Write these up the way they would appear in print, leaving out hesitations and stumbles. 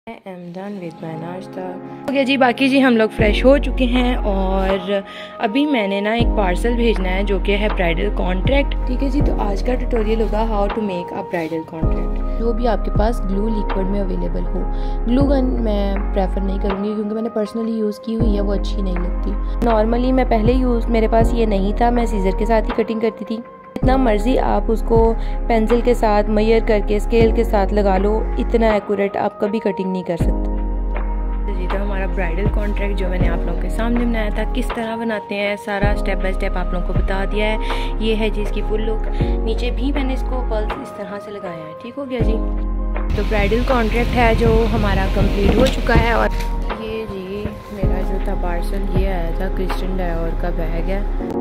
I am done with my नाश्ता हो गया जी। बाकी जी हम लोग फ्रेश हो चुके हैं और अभी मैंने ना एक पार्सल भेजना है जो कि है ब्राइडल कॉन्ट्रैक्ट। ठीक है जी, तो आज का ट्यूटोरियल होगा how to make a bridal contract. जो भी आपके पास ग्लू लिक्विड में अवेलेबल हो, ग्लू गन मैं प्रेफर नहीं करूँगी क्योंकि मैंने पर्सनली यूज़ की हुई है, वो अच्छी नहीं लगती। नॉर्मली मैं पहले मेरे पास ये नहीं था, मैं सीजर के साथ ही कटिंग करती थी। जितना मर्जी आप उसको पेंसिल के साथ मेजर करके स्केल के साथ लगा लो, इतना एक्यूरेट आप कभी कटिंग नहीं कर सकते। जी, तो हमारा ब्राइडल कॉन्ट्रैक्ट जो मैंने आप लोगों के सामने बनाया था, किस तरह बनाते हैं सारा स्टेप बाय स्टेप आप लोगों को बता दिया है। ये है जी इसकी फुल लुक। नीचे भी मैंने इसको पर्ल्स इस तरह से लगाया है। ठीक हो गया जी। तो ब्राइडल कॉन्ट्रैक्ट है जो हमारा कंप्लीट हो चुका है। और ये जी मेरा जो था पार्सल, ये आया था क्रिस्टियन डायोर का बैग है।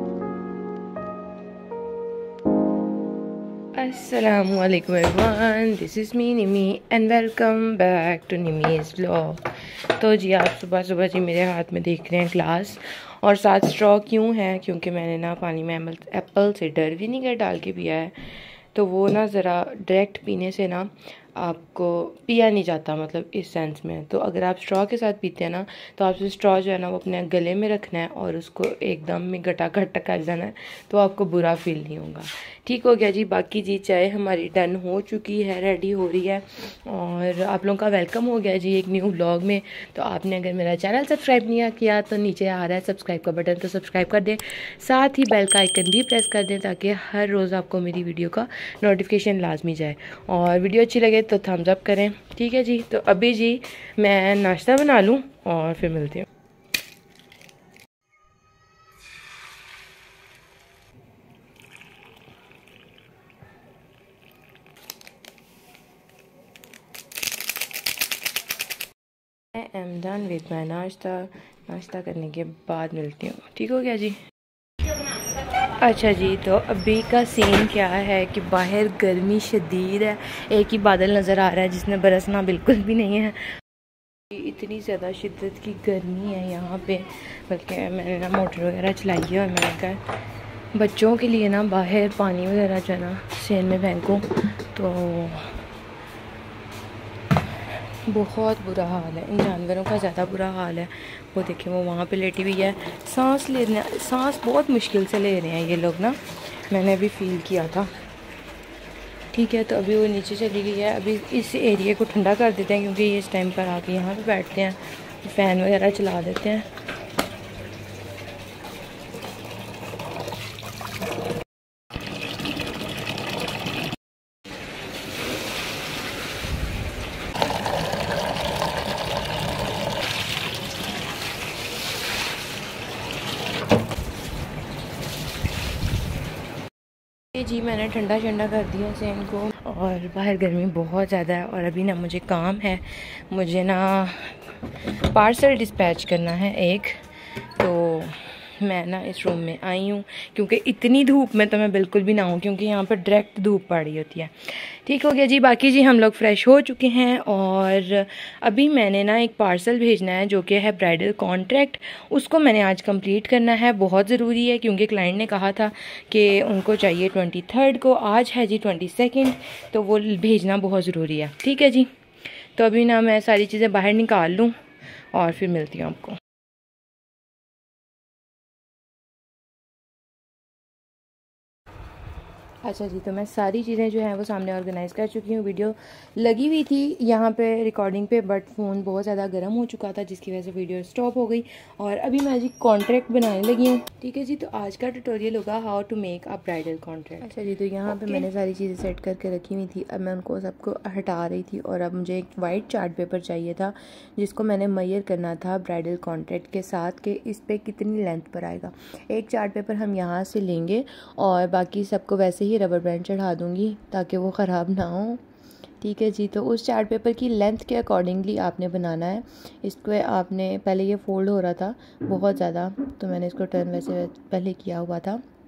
अस्सलामुअलैकुम everyone, this is me Nimi and welcome back to Nimi's vlog. तो जी आप सुबह सुबह जी मेरे हाथ में देख रहे हैं ग्लास और साथ स्ट्रॉ क्यों है, क्योंकि मैंने ना पानी में एप्पल सिडर विनीगर डाल के पिया है। तो वो ना ज़रा डायरेक्ट पीने से ना आपको पिया नहीं जाता, मतलब इस सेंस में। तो अगर आप स्ट्रॉ के साथ पीते हैं ना, तो आपसे स्ट्रॉ जो है ना वो अपने गले में रखना है और उसको एकदम में गटागट कर जाना है, तो आपको बुरा फील नहीं होगा। ठीक हो गया जी। बाकी जी चाय हमारी डन हो चुकी है, रेडी हो रही है और आप लोगों का वेलकम हो गया जी एक न्यू व्लॉग में। तो आपने अगर मेरा चैनल सब्सक्राइब नहीं किया तो नीचे आ रहा है सब्सक्राइब का बटन, तो सब्सक्राइब कर दें। साथ ही बेल का आइकन भी प्रेस कर दें ताकि हर रोज़ आपको मेरी वीडियो का नोटिफिकेशन लाजमी जाए। और वीडियो अच्छी लगे तो थम्स अप करें। ठीक है जी। तो अभी जी मैं नाश्ता बना लूँ और फिर मिलती हूँ। I am done with my नाश्ता करने के बाद मिलती हूँ। ठीक हो गया जी। अच्छा जी, तो अभी का सीन क्या है कि बाहर गर्मी शदीद है, एक ही बादल नज़र आ रहा है जिसने बरसना बिल्कुल भी नहीं है। इतनी ज़्यादा शिद्दत की गर्मी है यहाँ पे, बल्कि मैंने ना मोटर वगैरह चलाई है और मैंने कहा बच्चों के लिए ना बाहर पानी वगैरह जो है ना सेन में फेंको, तो बहुत बुरा हाल है। इन जानवरों का ज़्यादा बुरा हाल है। वो देखें वो वहाँ पे लेटी हुई है, सांस बहुत मुश्किल से ले रहे हैं ये लोग ना, मैंने अभी फील किया था। ठीक है, तो अभी वो नीचे चली गई है। अभी इस एरिया को ठंडा कर देते हैं क्योंकि ये इस टाइम पर आके यहाँ पे बैठते हैं, फ़ैन वगैरह चला देते हैं। जी मैंने ठंडा कर दिया सेन को, और बाहर गर्मी बहुत ज़्यादा है। और अभी ना मुझे काम है, मुझे ना पार्सल डिस्पैच करना है एक, तो मैं ना इस रूम में आई हूँ क्योंकि इतनी धूप में तो मैं बिल्कुल भी ना हूँ, क्योंकि यहाँ पर डायरेक्ट धूप पड़ रही होती है। ठीक हो गया जी। बाकी जी हम लोग फ्रेश हो चुके हैं और अभी मैंने ना एक पार्सल भेजना है जो कि है ब्राइडल कॉन्ट्रैक्ट। उसको मैंने आज कंप्लीट करना है, बहुत ज़रूरी है क्योंकि क्लाइंट ने कहा था कि उनको चाहिए 23 को, आज है जी 22, तो वो भेजना बहुत ज़रूरी है। ठीक है जी। तो अभी ना मैं सारी चीज़ें बाहर निकाल लूँ और फिर मिलती हूँ आपको। अच्छा जी, तो मैं सारी चीज़ें जो हैं वो सामने ऑर्गेनाइज़ कर चुकी हूँ। वीडियो लगी हुई थी यहाँ पे रिकॉर्डिंग पे, बट फ़ोन बहुत ज़्यादा गर्म हो चुका था जिसकी वजह से वीडियो स्टॉप हो गई। और अभी मैं जी कॉन्ट्रैक्ट बनाने लगी हूँ। ठीक है जी। तो आज का ट्यूटोरियल होगा how to make a bridal contract. अच्छा जी, तो यहाँ पे मैंने सारी चीज़ें सेट करके रखी हुई थी। अब मैं उनको सबको हटा रही थी और अब मुझे एक वाइट चार्ट पेपर चाहिए था जिसको मैंने मेजर करना था ब्राइडल कॉन्ट्रैक्ट के साथ कि इस पर कितनी लेंथ पर आएगा। एक चार्ट पेपर हम यहाँ से लेंगे और बाकी सबको वैसे ही रबर बैंड चढ़ा दूंगी ताकि वो ख़राब ना हो। ठीक है जी। तो उस चार्ट पेपर की लेंथ के अकॉर्डिंगली आपने बनाना है इसको। आपने पहले ये फोल्ड हो रहा था बहुत ज़्यादा, तो मैंने इसको टर्न वैसे पहले किया हुआ था।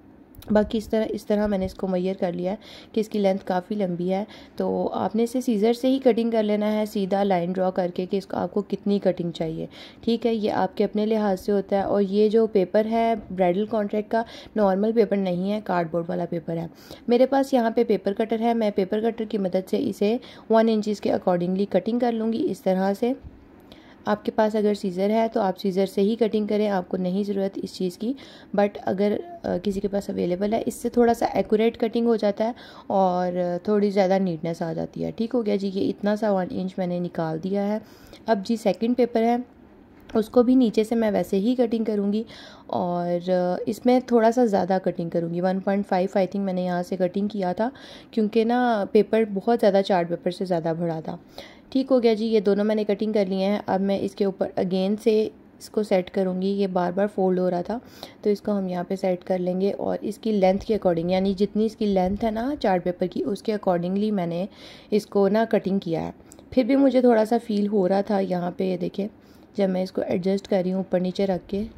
बाकी इस तरह मैंने इसको मेजर कर लिया है कि इसकी लेंथ काफ़ी लंबी है। तो आपने इसे सीज़र से ही कटिंग कर लेना है, सीधा लाइन ड्रॉ करके कि इसको आपको कितनी कटिंग चाहिए। ठीक है, ये आपके अपने लिहाज से होता है। और ये जो पेपर है ब्राइडल कॉन्ट्रैक्ट का, नॉर्मल पेपर नहीं है, कार्डबोर्ड वाला पेपर है। मेरे पास यहाँ पे पेपर कटर है, मैं पेपर कटर की मदद से इसे 1 इंच के अकॉर्डिंगली कटिंग कर लूँगी इस तरह से। आपके पास अगर सीज़र है तो आप सीज़र से ही कटिंग करें, आपको नहीं ज़रूरत इस चीज़ की। बट अगर किसी के पास अवेलेबल है, इससे थोड़ा सा एक्यूरेट कटिंग हो जाता है और थोड़ी ज़्यादा नीटनेस आ जाती है। ठीक हो गया जी, ये इतना सा 1 इंच मैंने निकाल दिया है। अब जी सेकंड पेपर है, उसको भी नीचे से मैं वैसे ही कटिंग करूँगी और इसमें थोड़ा सा ज़्यादा कटिंग करूँगी। 1.5 आई थिंक मैंने यहाँ से कटिंग किया था, क्योंकि ना पेपर बहुत ज़्यादा चार्ट पेपर से ज़्यादा बड़ा था। ठीक हो गया जी, ये दोनों मैंने कटिंग कर लिए हैं। अब मैं इसके ऊपर अगेन से इसको सेट करूँगी। ये बार बार फोल्ड हो रहा था, तो इसको हम यहाँ पे सेट कर लेंगे और इसकी लेंथ के अकॉर्डिंग, यानी जितनी इसकी लेंथ है ना चार्ट पेपर की, उसके अकॉर्डिंगली मैंने इसको ना कटिंग किया है। फिर भी मुझे थोड़ा सा फील हो रहा था यहाँ पे, ये देखें जब मैं इसको एडजस्ट कर रही हूँ ऊपर नीचे रख के,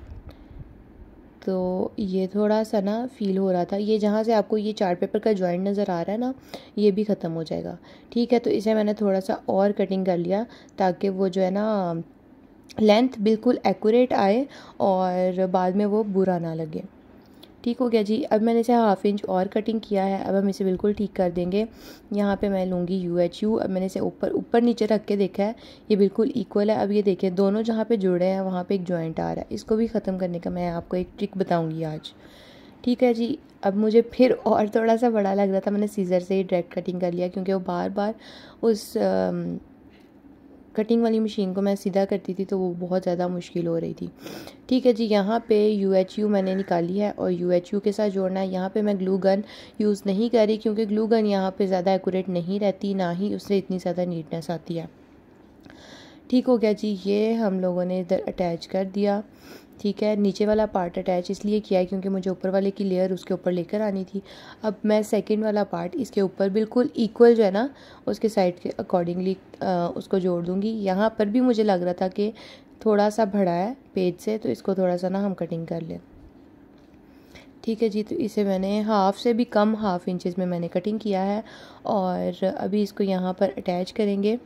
तो ये थोड़ा सा ना फील हो रहा था। ये जहाँ से आपको ये चार्ट पेपर का जॉइंट नज़र आ रहा है ना, ये भी ख़त्म हो जाएगा। ठीक है, तो इसे मैंने थोड़ा सा और कटिंग कर लिया ताकि वो जो है ना लेंथ बिल्कुल एक्यूरेट आए और बाद में वो बुरा ना लगे। ठीक हो गया जी, अब मैंने इसे 1/2 इंच और कटिंग किया है। अब हम इसे बिल्कुल ठीक कर देंगे। यहाँ पे मैं लूँगी UHU। अब मैंने इसे ऊपर नीचे रख के देखा है, ये बिल्कुल इक्वल है। अब ये देखें दोनों जहाँ पे जुड़े हैं वहाँ पे एक जॉइंट आ रहा है, इसको भी ख़त्म करने का मैं आपको एक ट्रिक बताऊँगी आज। ठीक है जी, अब मुझे फिर और थोड़ा सा बड़ा लग रहा था, मैंने सीज़र से ही डायरेक्ट कटिंग कर लिया, क्योंकि वो बार बार उस कटिंग वाली मशीन को मैं सीधा करती थी तो वो बहुत ज़्यादा मुश्किल हो रही थी। ठीक है जी, यहाँ पे UHU मैंने निकाली है और UHU के साथ जोड़ना है। यहाँ पे मैं ग्लू गन यूज़ नहीं कर रही, क्योंकि ग्लू गन यहाँ पे ज़्यादा एक्यूरेट नहीं रहती, ना ही उससे इतनी ज़्यादा नीटनेस आती है। ठीक हो गया जी, ये हम लोगों ने इधर अटैच कर दिया। ठीक है, नीचे वाला पार्ट अटैच इसलिए किया है क्योंकि मुझे ऊपर वाले की लेयर उसके ऊपर लेकर आनी थी। अब मैं सेकंड वाला पार्ट इसके ऊपर बिल्कुल इक्वल जो है ना उसके साइड के अकॉर्डिंगली उसको जोड़ दूँगी। यहाँ पर भी मुझे लग रहा था कि थोड़ा सा बड़ा है पेज से, तो इसको थोड़ा सा ना हम कटिंग कर लें। ठीक है जी, तो इसे मैंने हाफ से भी कम 1/2 इंचेस में मैंने कटिंग किया है और अभी इसको यहाँ पर अटैच करेंगे।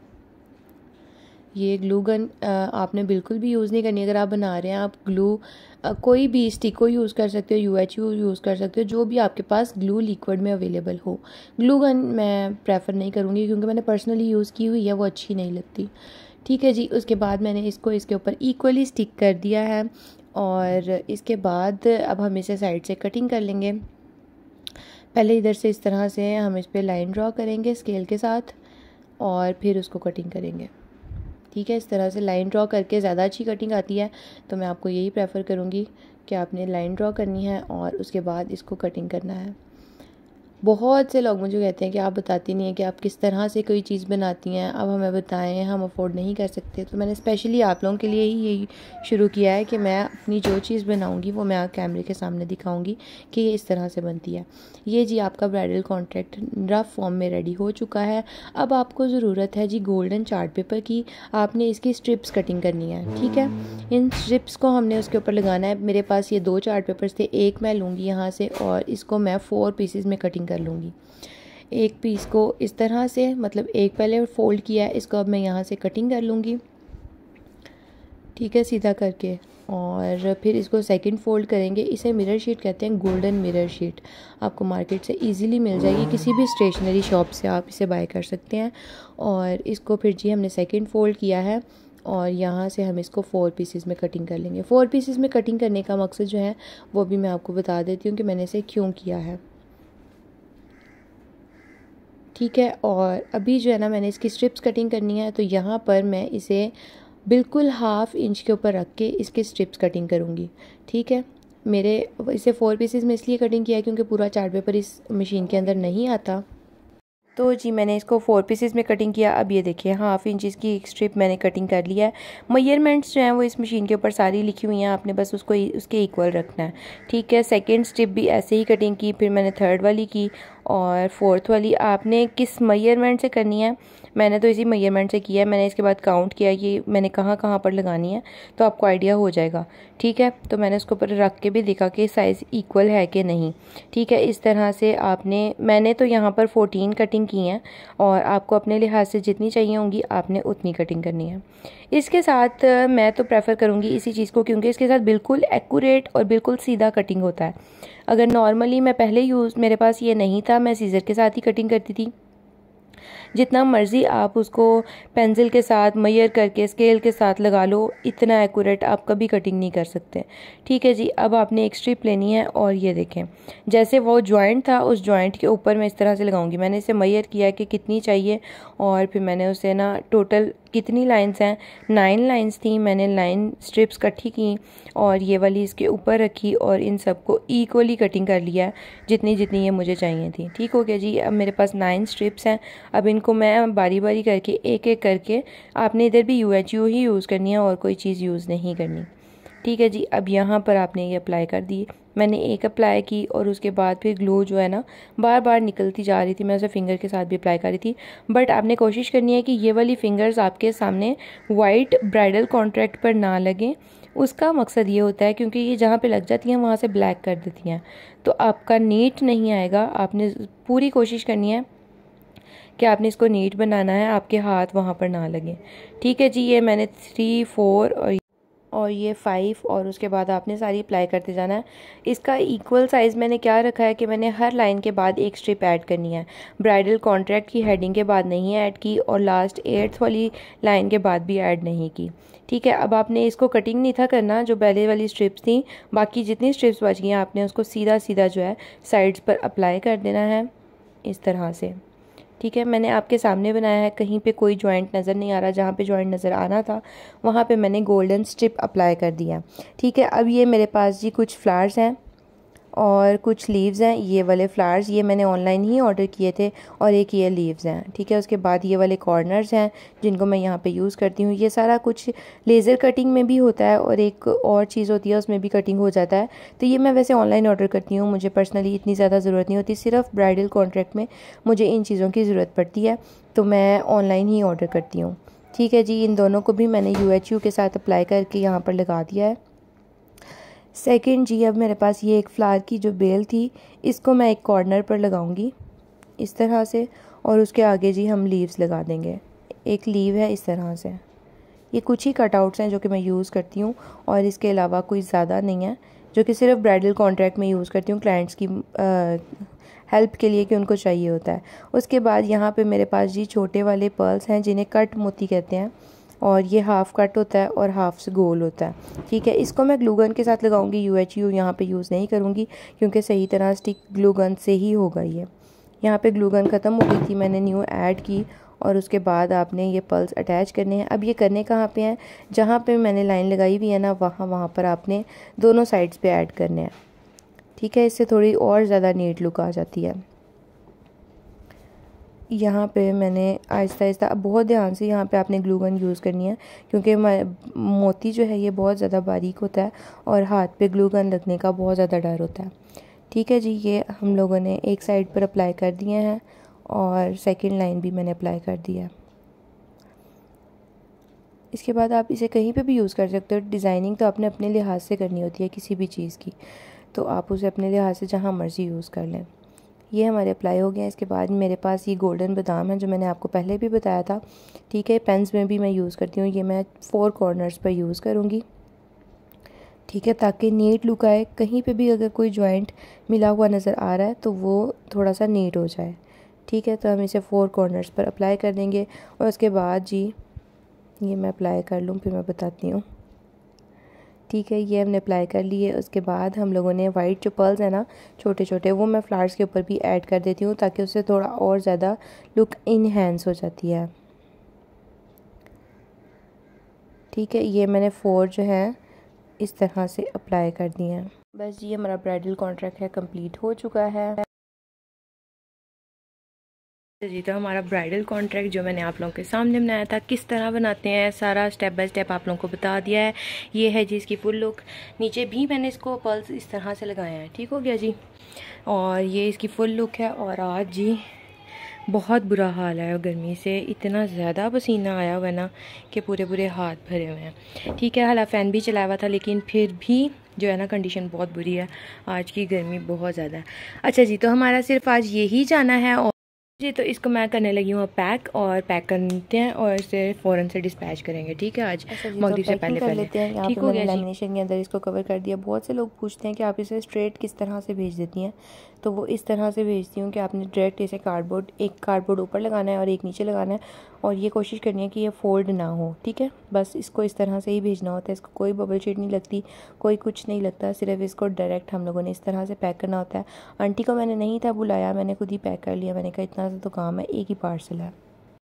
ये ग्लू गन आपने बिल्कुल भी यूज़ नहीं करनी। अगर आप बना रहे हैं, आप ग्लू कोई भी स्टिको यूज़ कर सकते हो, UHU यूज़ कर सकते हो, जो भी आपके पास ग्लू लिक्विड में अवेलेबल हो। ग्लू गन मैं प्रेफर नहीं करूँगी क्योंकि मैंने पर्सनली यूज़ की हुई है, वो अच्छी नहीं लगती। ठीक है जी, उसके बाद मैंने इसको इसके ऊपर इक्वली स्टिक कर दिया है और इसके बाद अब हम इसे साइड से कटिंग कर लेंगे। पहले इधर से इस तरह से हम इस पर लाइन ड्रॉ करेंगे स्केल के साथ और फिर उसको कटिंग करेंगे। ठीक है, इस तरह से लाइन ड्रॉ करके ज़्यादा अच्छी कटिंग आती है, तो मैं आपको यही प्रेफर करूँगी कि आपने लाइन ड्रॉ करनी है और उसके बाद इसको कटिंग करना है। बहुत से लोग मुझे कहते हैं कि आप बताती नहीं हैं कि आप किस तरह से कोई चीज़ बनाती हैं, अब हमें बताएं, हम अफोर्ड नहीं कर सकते। तो मैंने स्पेशली आप लोगों के लिए ही यही शुरू किया है कि मैं अपनी जो चीज़ बनाऊंगी वो मैं कैमरे के सामने दिखाऊंगी कि ये इस तरह से बनती है। ये जी आपका ब्राइडल कॉन्ट्रैक्ट रफ फॉर्म में रेडी हो चुका है। अब आपको ज़रूरत है जी गोल्डन चार्ट पेपर की, आपने इसकी स्ट्रिप्स कटिंग करनी है। ठीक है, इन स्ट्रिप्स को हमने उसके ऊपर लगाना है। मेरे पास ये 2 चार्ट पेपर्स थे, एक मैं लूँगी यहाँ से और इसको मैं 4 पीसेस में कटिंग कर लूँगी। एक पीस को इस तरह से, मतलब एक पहले फोल्ड किया है, इसको अब मैं यहाँ से कटिंग कर लूँगी। ठीक है, सीधा करके, और फिर इसको सेकंड फोल्ड करेंगे। इसे मिरर शीट कहते हैं, गोल्डन मिरर शीट आपको मार्केट से इजीली मिल जाएगी, किसी भी स्टेशनरी शॉप से आप इसे बाय कर सकते हैं। और इसको फिर जी हमने सेकंड फोल्ड किया है और यहाँ से हम इसको 4 पीसेस में कटिंग कर लेंगे। 4 पीसेस में कटिंग करने का मकसद जो है वो भी मैं आपको बता देती हूँ कि मैंने इसे क्यों किया है। ठीक है, और अभी जो है ना मैंने इसकी स्ट्रिप्स कटिंग करनी है, तो यहाँ पर मैं इसे बिल्कुल 1/2 इंच के ऊपर रख के इसके स्ट्रिप्स कटिंग करूँगी। ठीक है, मेरे इसे 4 पीसेस में इसलिए कटिंग किया है क्योंकि पूरा चार्ट पेपर इस मशीन के अंदर नहीं आता। तो जी मैंने इसको 4 पीसेस में कटिंग किया। अब ये देखिए 1/2 इंच की एक स्ट्रिप मैंने कटिंग कर लिया है। मेजरमेंट्स जो हैं वो इस मशीन के ऊपर सारी लिखी हुई हैं, आपने बस उसको उसके इक्वल रखना है। ठीक है, सेकंड स्ट्रिप भी ऐसे ही कटिंग की, फिर मैंने थर्ड वाली की और फोर्थ वाली। आपने किस मेजरमेंट से करनी है मैंने तो इसी मेजरमेंट से किया है। मैंने इसके बाद काउंट किया कि मैंने कहाँ कहाँ पर लगानी है, तो आपको आइडिया हो जाएगा। ठीक है, तो मैंने उसके ऊपर रख के भी देखा कि साइज़ इक्वल है कि नहीं। ठीक है, इस तरह से मैंने तो यहाँ पर 14 कटिंग की हैं और आपको अपने लिहाज से जितनी चाहिए होंगी आपने उतनी कटिंग करनी है। इसके साथ मैं तो प्रेफर करूँगी इसी चीज़ को, क्योंकि इसके साथ बिल्कुल एक्यूरेट और बिल्कुल सीधा कटिंग होता है। अगर नॉर्मली मैं पहले मेरे पास ये नहीं था, मैं सीज़र के साथ ही कटिंग करती थी। जितना मर्ज़ी आप उसको पेंसिल के साथ मेजर करके स्केल के साथ लगा लो, इतना एक्यूरेट आप कभी कटिंग नहीं कर सकते। ठीक है जी, अब आपने एक स्ट्रिप लेनी है और ये देखें, जैसे वो जॉइंट था उस जॉइंट के ऊपर मैं इस तरह से लगाऊंगी। मैंने इसे मेजर किया कि कितनी चाहिए और फिर मैंने उसे ना टोटल कितनी लाइंस हैं, 9 लाइंस थी। मैंने 9 स्ट्रिप्स इकट्ठी की और ये वाली इसके ऊपर रखी और इन सबको इक्वली कटिंग कर लिया है जितनी जितनी ये मुझे चाहिए थी। ठीक हो गया जी, अब मेरे पास 9 स्ट्रिप्स हैं। अब इनको मैं बारी बारी करके एक एक करके, आपने इधर भी UHU ही यूज़ करनी है और कोई चीज़ यूज़ नहीं करनी। ठीक है जी, अब यहाँ पर आपने ये अप्लाई कर दी। मैंने एक अप्लाई की और उसके बाद फिर ग्लू जो है ना बार बार निकलती जा रही थी, मैं उसे फिंगर के साथ भी अप्लाई कर रही थी। बट आपने कोशिश करनी है कि ये वाली फिंगर्स आपके सामने वाइट ब्राइडल कॉन्ट्रैक्ट पर ना लगें। उसका मकसद ये होता है क्योंकि ये जहाँ पे लग जाती हैं वहाँ से ब्लैक कर देती हैं, तो आपका नीट नहीं आएगा। आपने पूरी कोशिश करनी है कि आपने इसको नीट बनाना है, आपके हाथ वहाँ पर ना लगें। ठीक है जी, ये मैंने 3, 4 और ये 5 और उसके बाद आपने सारी अप्लाई करते जाना है। इसका इक्वल साइज़ मैंने क्या रखा है कि मैंने हर लाइन के बाद एक स्ट्रिप ऐड करनी है। ब्राइडल कॉन्ट्रैक्ट की हेडिंग के बाद नहीं ऐड की और लास्ट 8th वाली लाइन के बाद भी ऐड नहीं की। ठीक है, अब आपने इसको कटिंग नहीं था करना, जो पहले वाली स्ट्रिप्स थी, बाकी जितनी स्ट्रिप्स बच गई हैं आपने उसको सीधा सीधा जो है साइड्स पर अप्लाई कर देना है इस तरह से। ठीक है, मैंने आपके सामने बनाया है, कहीं पे कोई जॉइंट नज़र नहीं आ रहा, जहाँ पे जॉइंट नज़र आना था वहाँ पे मैंने गोल्डन स्ट्रिप अप्लाई कर दिया। ठीक है, अब ये मेरे पास जी कुछ फ्लावर्स हैं और कुछ लीव्स हैं। ये वाले फ्लावर्स ये मैंने ऑनलाइन ही ऑर्डर किए थे और एक ये लीव्स हैं। ठीक है, उसके बाद ये वाले कॉर्नर्स हैं जिनको मैं यहाँ पे यूज़ करती हूँ। ये सारा कुछ लेज़र कटिंग में भी होता है और एक और चीज़ होती है उसमें भी कटिंग हो जाता है। तो ये मैं वैसे ऑनलाइन ऑर्डर करती हूँ, मुझे पर्सनली इतनी ज़्यादा ज़रूरत नहीं होती। सिर्फ ब्राइडल कॉन्ट्रैक्ट में मुझे इन चीज़ों की ज़रूरत पड़ती है तो मैं ऑनलाइन ही ऑर्डर करती हूँ। ठीक है जी, इन दोनों को भी मैंने UHU के साथ अप्लाई करके यहाँ पर लगा दिया है। सेकंड जी, अब मेरे पास ये एक फ्लावर की जो बेल थी इसको मैं एक कॉर्नर पर लगाऊंगी इस तरह से और उसके आगे जी हम लीव्स लगा देंगे। एक लीव है इस तरह से। ये कुछ ही कटआउट्स हैं जो कि मैं यूज़ करती हूँ और इसके अलावा कोई ज़्यादा नहीं है, जो कि सिर्फ ब्राइडल कॉन्ट्रैक्ट में यूज़ करती हूँ क्लाइंट्स की हेल्प के लिए कि उनको चाहिए होता है। उसके बाद यहाँ पे मेरे पास जी छोटे वाले पर्ल्स हैं जिन्हें कट मोती कहते हैं और ये हाफ़ कट होता है और हाफ से गोल होता है। ठीक है, इसको मैं ग्लू गन के साथ लगाऊंगी, UHU यहाँ पे यूज़ नहीं करूँगी क्योंकि सही तरह स्टिक ग्लू गन से ही होगा ये। यहाँ पे ग्लू गन ख़त्म हो गई थी, मैंने न्यू ऐड की और उसके बाद आपने ये पल्स अटैच करने हैं। अब ये करने कहाँ पे हैं, जहाँ पे मैंने लाइन लगाई हुई है ना वहाँ पर आपने दोनों साइड्स पे ऐड करने हैं। ठीक है, इससे थोड़ी और ज़्यादा नीट लुक आ जाती है। यहाँ पे मैंने आहिस्ता आहिस्ता, अब बहुत ध्यान से यहाँ पे आपने ग्लू गन यूज़ करनी है क्योंकि मोती जो है ये बहुत ज़्यादा बारीक होता है और हाथ पे ग्लू गन लगने का बहुत ज़्यादा डर होता है। ठीक है जी, ये हम लोगों ने एक साइड पर अप्लाई कर दिए हैं और सेकंड लाइन भी मैंने अप्लाई कर दिया है। इसके बाद आप इसे कहीं पे भी यूज़ कर सकते हो। डिज़ाइनिंग तो आपने अपने लिहाज से करनी होती है किसी भी चीज़ की, तो आप उसे अपने लिहाज से जहाँ मर्ज़ी यूज़ कर लें। ये हमारे अप्लाई हो गए हैं। इसके बाद मेरे पास ये गोल्डन बादाम है जो मैंने आपको पहले भी बताया था। ठीक है, पेन्स में भी मैं यूज़ करती हूँ, ये मैं 4 कॉर्नर्स पर यूज़ करूँगी। ठीक है, ताकि नीट लुक आए, कहीं पे भी अगर कोई जॉइंट मिला हुआ नज़र आ रहा है तो वो थोड़ा सा नीट हो जाए। ठीक है, तो हम इसे 4 कॉर्नर्स पर अप्लाई कर देंगे और उसके बाद जी ये मैं अप्लाई कर लूँ फिर मैं बताती हूँ। ठीक है, ये हमने अप्लाई कर लिए। उसके बाद हम लोगों ने वाइट जो पर्ल्स है ना छोटे छोटे, वो मैं फ्लावर्स के ऊपर भी ऐड कर देती हूँ ताकि उससे थोड़ा और ज़्यादा लुक इनहेंस हो जाती है। ठीक है, ये मैंने 4 जो है इस तरह से अप्लाई कर दिए हैं। बस ये हमारा ब्राइडल कॉन्ट्रैक्ट है, कंप्लीट हो चुका है जी। तो हमारा ब्राइडल कॉन्ट्रैक्ट जो मैंने आप लोगों के सामने बनाया था किस तरह बनाते हैं, सारा स्टेप बाय स्टेप आप लोगों को बता दिया है। ये है जी इसकी फुल लुक। नीचे भी मैंने इसको पर्ल्स इस तरह से लगाया है। ठीक हो गया जी, और ये इसकी फुल लुक है। और आज जी बहुत बुरा हाल है गर्मी से, इतना ज़्यादा पसीना आया हुआ है ना कि पूरे पूरे हाथ भरे हुए हैं। ठीक है, हालांकि फ़ैन भी चलाया हुआ था लेकिन फिर भी जो है ना कंडीशन बहुत बुरी है, आज की गर्मी बहुत ज़्यादा है। अच्छा जी, तो हमारा सिर्फ आज यही जाना है और जी तो इसको मैं करने लगी हूँ पैक, और पैक करते हैं और इसे फ़ौरन से डिस्पैच करेंगे। ठीक है, आज मगरिब से पहले पहले ठीक हो गया। लैमिनेशन के अंदर इसको कवर कर दिया। बहुत से लोग पूछते हैं कि आप इसे स्ट्रेट किस तरह से भेज देती हैं, तो वो इस तरह से भेजती हूँ कि आपने डायरेक्ट इसे एक कार्डबोर्ड ऊपर लगाना है और एक नीचे लगाना है, और ये कोशिश करनी है कि ये फोल्ड ना हो। ठीक है, बस इसको इस तरह से ही भेजना होता है। इसको कोई बबल शीट नहीं लगती, कोई कुछ नहीं लगता, सिर्फ इसको डायरेक्ट हम लोगों ने इस तरह से पैक करना होता है। आंटी को मैंने नहीं था बुलाया, मैंने खुद ही पैक कर लिया। मैंने कहा इतना सा तो काम है, एक ही पार्सल है।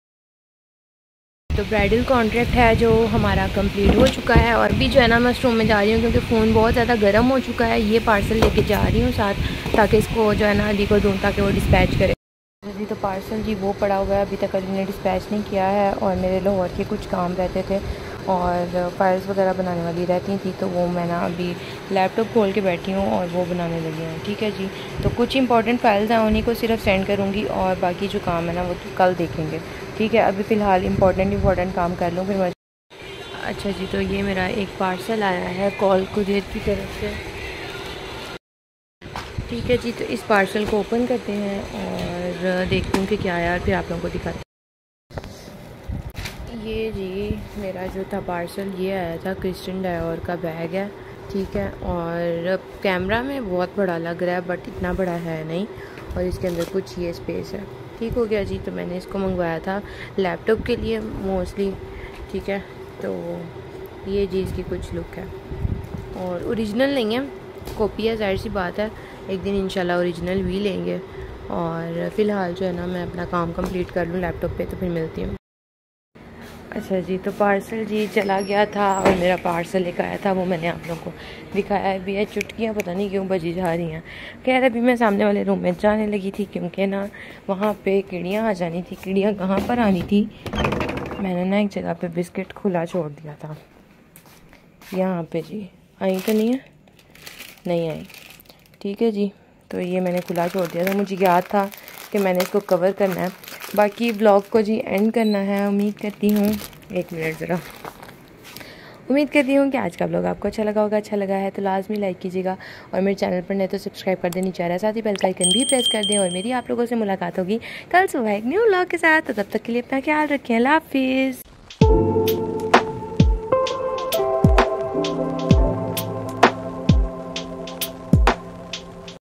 तो ब्राइडल कॉन्ट्रैक्ट है जो हमारा कंप्लीट हो चुका है, और भी जो है ना मैं रूम में जा रही हूँ क्योंकि फ़ोन बहुत ज़्यादा गर्म हो चुका है। ये पार्सल लेके जा रही हूँ साथ, ताकि इसको जो है ना अली को दूँ ताकि वो डिस्पैच करे। जी तो पार्सल जी वो पड़ा हुआ है, अभी तक अली ने डिस्पैच नहीं किया है, और मेरे लाहौर के कुछ काम रहते थे और फाइल्स वगैरह बनाने वाली रहती थी, तो वो मैं ना अभी लैपटॉप खोल के बैठी हूँ और वो बनाने लगी हूँ। ठीक है जी, तो कुछ इंपॉर्टेंट फाइल्स हैं उन्हीं को सिर्फ सेंड करूँगी, और बाकी जो काम है ना वो तो कल देखेंगे। ठीक है, अभी फ़िलहाल इंपॉर्टेंट काम कर लूँ फिर मैं। अच्छा जी, तो ये मेरा एक पार्सल आया है कॉल कुरियर की तरफ से। ठीक है जी, तो इस पार्सल को ओपन करते हैं और देखती हूँ कि क्या आया, और फिर आप लोगों को दिखाते हैं। ये जी मेरा जो था पार्सल, ये आया था क्रिस्टियन डायोर का बैग है। ठीक है, और कैमरा में बहुत बड़ा लग रहा है बट इतना बड़ा है नहीं, और इसके अंदर कुछ ये स्पेस है। ठीक हो गया जी, तो मैंने इसको मंगवाया था लैपटॉप के लिए मोस्टली। ठीक है, तो ये जी इसकी कुछ लुक है, और ओरिजिनल नहीं है, कॉपी है, जाहिर सी बात है। एक दिन इंशाल्लाह ओरिजिनल भी लेंगे, और फ़िलहाल जो है ना मैं अपना काम कंप्लीट कर लूँ लैपटॉप पे, तो फिर मिलती हूँ। अच्छा जी, तो पार्सल जी चला गया था, और मेरा पार्सल एक आया था, वो मैंने आप लोगों को दिखाया भी है। चुटकियाँ पता नहीं क्यों बजी जा रही हैं। खैर अभी मैं सामने वाले रूम में जाने लगी थी क्योंकि ना वहाँ पे चिड़ियाँ आ जानी थी। चिड़ियाँ कहाँ पर आनी थी, मैंने ना एक जगह पे बिस्किट खुला छोड़ दिया था, यहाँ पे जी आई तो नहीं है, नहीं आई। ठीक है जी, तो ये मैंने खुला छोड़ दिया था, मुझे याद था कि मैंने इसको कवर करना है। बाकी ब्लॉग को जी एंड करना है। उम्मीद करती हूँ, एक मिनट ज़रा, उम्मीद करती हूँ कि आज का ब्लॉग आपको अच्छा लगा होगा। अच्छा लगा है तो लाजमी लाइक कीजिएगा, और मेरे चैनल पर नहीं तो सब्सक्राइब कर देनी चाहिए, साथ ही बेल का आइकन भी प्रेस कर दें। और मेरी आप लोगों से मुलाकात होगी कल सुबह एक न्यू ब्लॉग के साथ, तो तब तक के लिए अपना ख्याल रखें। अल्लाह हाफिज़।